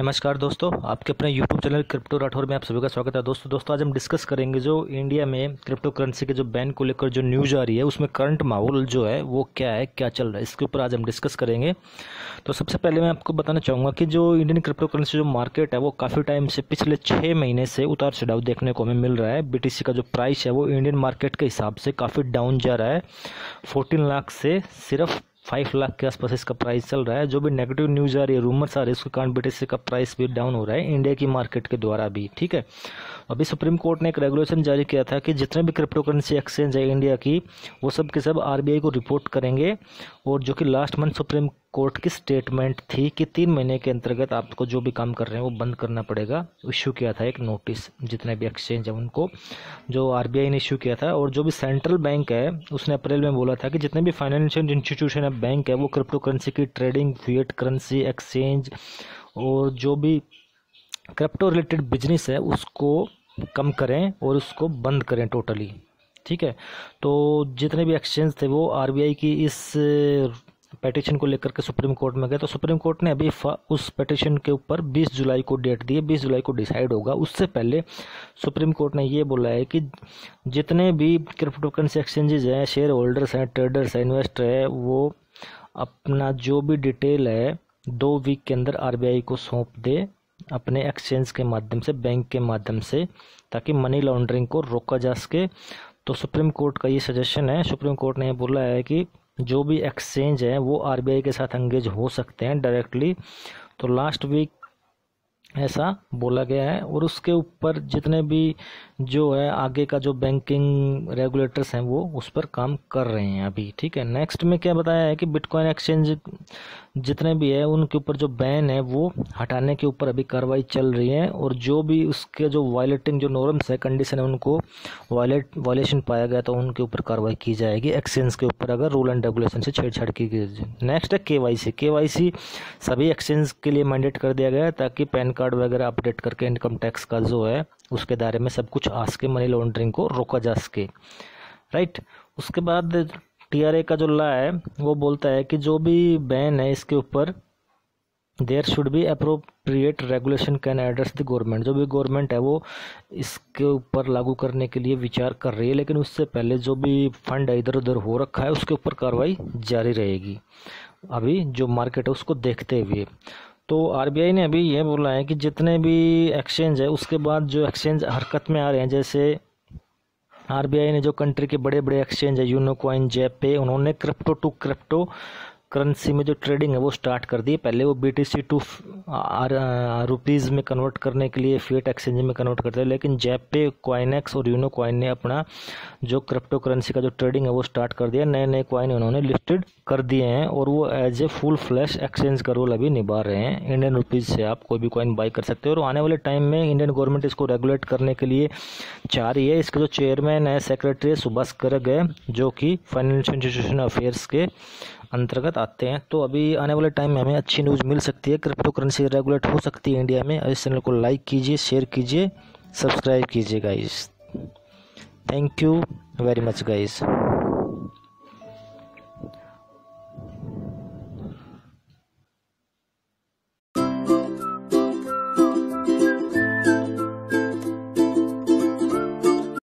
नमस्कार दोस्तों, आपके अपने YouTube चैनल क्रिप्टो राठौर में आप सभी का स्वागत है। दोस्तों आज हम डिस्कस करेंगे जो इंडिया में क्रिप्टो करेंसी के जो बैन को लेकर जो न्यूज़ आ रही है उसमें करंट माहौल जो है वो क्या है, क्या चल रहा है, इसके ऊपर आज हम डिस्कस करेंगे। तो सबसे पहले मैं आपको बताना चाहूँगा कि जो इंडियन क्रिप्टो करेंसी जो मार्केट है वो काफ़ी टाइम से पिछले 6 महीने से उतार चढ़ाव देखने को हमें मिल रहा है। BTC का जो प्राइस है वो इंडियन मार्केट के हिसाब से काफ़ी डाउन जा रहा है। 14 लाख से सिर्फ 5 लाख के आसपास इसका प्राइस चल रहा है। जो भी नेगेटिव न्यूज़ आ रही है, रूमर्स आ रही है, उसके कारण BTC का प्राइस भी डाउन हो रहा है इंडिया की मार्केट के द्वारा भी। ठीक है, अभी सुप्रीम कोर्ट ने एक रेगुलेशन जारी किया था कि जितने भी क्रिप्टो करेंसी एक्सचेंज है इंडिया की वो सब के सब RBI को रिपोर्ट करेंगे। और जो कि लास्ट मंथ सुप्रीम कोर्ट की स्टेटमेंट थी कि 3 महीने के अंतर्गत आपको जो भी काम कर रहे हैं वो बंद करना पड़ेगा। इश्यू किया था एक नोटिस जितने भी एक्सचेंज है उनको, जो RBI ने इश्यू किया था। और जो भी सेंट्रल बैंक है उसने अप्रैल में बोला था कि जितने भी फाइनेंशियल इंस्टीट्यूशन है, बैंक है, वो क्रिप्टो करेंसी की ट्रेडिंग, फिएट करेंसी एक्सचेंज और जो भी क्रिप्टो रिलेटेड बिजनेस है उसको कम करें और उसको बंद करें टोटली। ठीक है, तो जितने भी एक्सचेंज थे वो RBI की इस पिटीशन को लेकर के सुप्रीम कोर्ट में गए। तो सुप्रीम कोर्ट ने अभी उस पिटीशन के ऊपर 20 जुलाई को डेट दी है। 20 जुलाई को डिसाइड होगा। उससे पहले सुप्रीम कोर्ट ने ये बोला है कि जितने भी क्रिप्टो करेंसी एक्सचेंजेज हैं, शेयर होल्डर्स हैं, ट्रेडर्स हैं, इन्वेस्टर है, वो अपना जो भी डिटेल है 2 वीक के अंदर RBI को सौंप दे अपने एक्सचेंज के माध्यम से, बैंक के माध्यम से, ताकि मनी लॉन्ड्रिंग को रोका जा सके। तो सुप्रीम कोर्ट का ये सजेशन है। सुप्रीम कोर्ट ने बोला है कि जो भी एक्सचेंज है वो RBI के साथ एंगेज हो सकते हैं डायरेक्टली। तो लास्ट वीक ऐसा बोला गया है। और उसके ऊपर जितने भी जो है आगे का जो बैंकिंग रेगुलेटर्स हैं वो उस पर काम कर रहे हैं अभी। ठीक है, नेक्स्ट में क्या बताया है कि बिटकॉइन एक्सचेंज जितने भी है उनके ऊपर जो बैन है वो हटाने के ऊपर अभी कार्रवाई चल रही है। और जो भी उसके जो वायलेटिंग जो नॉर्म्स है, कंडीशन है, उनको वायलेशन पाया गया तो उनके ऊपर कार्रवाई की जाएगी एक्सचेंज के ऊपर, अगर रूल एंड रेगुलेशन से छेड़छाड़ की गई। नेक्स्ट है KYC सभी एक्सचेंज के लिए मैंडेट कर दिया गया है ताकि पैन कार्ड वगैरह अपडेट करके इनकम टैक्स का जो है उसके दायरे में सब कुछ आ सके, मनी लॉन्ड्रिंग को रोका जा सके। राइट, उसके बाद TRA का जो लॉ है वो बोलता है कि जो भी बैन है इसके ऊपर there should be appropriate regulation can address the government. जो भी गवर्नमेंट है वो इसके ऊपर लागू करने के लिए विचार कर रही है, लेकिन उससे पहले जो भी फंड है इधर उधर हो रखा है उसके ऊपर कार्रवाई जारी रहेगी अभी जो मार्केट है उसको देखते हुए। तो RBI ने अभी ये बोला है कि जितने भी एक्सचेंज है उसके बाद जो एक्सचेंज हरकत में आ रहे हैं, जैसे RBI ने जो कंट्री के बड़े बड़े एक्सचेंज है Uncoin, Zebpay, उन्होंने क्रिप्टो टू क्रिप्टो करेंसी में जो ट्रेडिंग है वो स्टार्ट कर दी है। पहले वो BTC टू रुपीज़ में कन्वर्ट करने के लिए फिएट एक्सचेंज में कन्वर्ट करते हैं, लेकिन Zebpay, Koinex और Uncoin ने अपना जो क्रिप्टो करेंसी का जो ट्रेडिंग है वो स्टार्ट कर दिया। नए नए कॉइन उन्होंने लिस्टेड कर दिए हैं और वो as a full fledged exchange का रोल अभी निभा रहे हैं। इंडियन रुपीज़ से आप कोई भी कॉइन बाई कर सकते हो। और आने वाले टाइम में इंडियन गवर्नमेंट इसको रेगुलेट करने के लिए चाह रही है। इसके जो चेयरमैन है, सेक्रेटरी है, सुभाष गर्ग है, जो कि फाइनेंशियल इंस्टीट्यूशन अफेयर्स के अंतर्गत आते हैं। तो अभी आने वाले टाइम में हमें अच्छी न्यूज़ मिल सकती है, क्रिप्टो करेंसी रेगुलेट हो सकती है इंडिया में। इस चैनल को लाइक कीजिए, शेयर कीजिए, सब्सक्राइब कीजिए guys. Thank you very much guys.